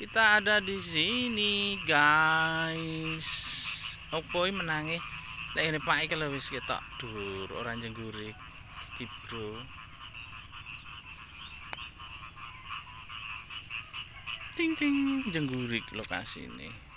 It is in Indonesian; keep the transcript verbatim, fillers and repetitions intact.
Kita ada di sini, guys. Opo menangi? Lek ini Pak iki lho wis ketok dur ora jengguri. Gibgrow. Ting ting jenggurik lokasi ini.